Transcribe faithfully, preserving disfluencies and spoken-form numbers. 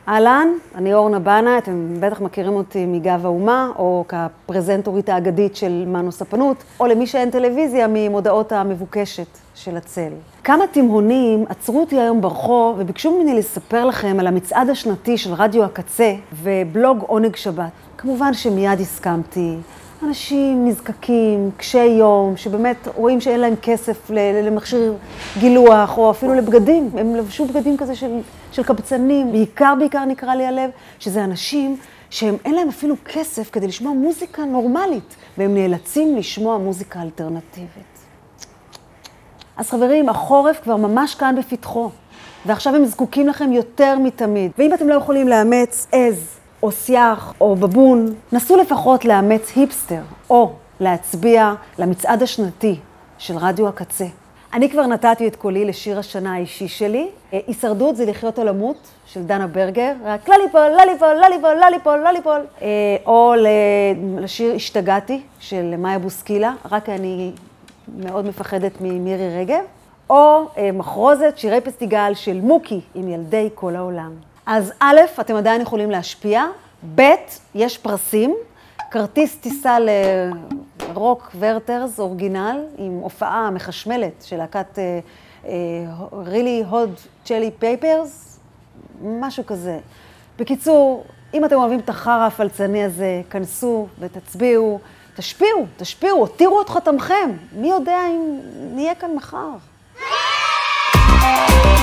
אהלן, אני אורנה בנה, אתם בטח מכירים אותי מגב האומה, או כפרזנטורית האגדית של מנו ספנות, או למי שאין טלוויזיה ממודעות המבוקשת של הצל. כמה תימהונים עצרו אותי היום ברחוב וביקשו ממני לספר לכם על המצעד השנתי של רדיו הקצה ובלוג עונג שבת. כמובן שמיד הסכמתי. אנשים נזקקים, קשי יום, שבאמת רואים שאין להם כסף למכשיר גילוח, או אפילו לבגדים. הם לבשו בגדים כזה של, של קבצנים. בעיקר, בעיקר נקרא לי הלב, שזה אנשים שהם אין להם אפילו כסף כדי לשמוע מוזיקה נורמלית, והם נאלצים לשמוע מוזיקה אלטרנטיבית. אז חברים, החורף כבר ממש כאן בפתחו, ועכשיו הם זקוקים לכם יותר מתמיד. ואם אתם לא יכולים לאמץ עז, או סייח, או בבון, נסו לפחות לאמץ היפסטר, או להצביע למצעד השנתי של רדיו הקצה. אני כבר נתתי את קולי לשיר השנה האישי שלי. הישרדות זה לחיות או למות, של דנה ברגר, רק לליפול, לליפול, לליפול, לליפול, לליפול. או לשיר השתגעתי, של מאיה בוסקילה, רק אני מאוד מפחדת ממירי רגב. או מחרוזת, שירי פסטיגל של מוקי, עם ילדי כל העולם. אז א', אתם עדיין יכולים להשפיע, ב', יש פרסים, כרטיס טיסה לרוק ורטרס אורגינל, עם הופעה מחשמלת של להקת uh, uh, really hot chili peppers, משהו כזה. בקיצור, אם אתם אוהבים את החרא הפלצני הזה, כנסו ותצביעו, תשפיעו, תשפיעו, הותירו את חותמכם, מי יודע אם נהיה כאן מחר.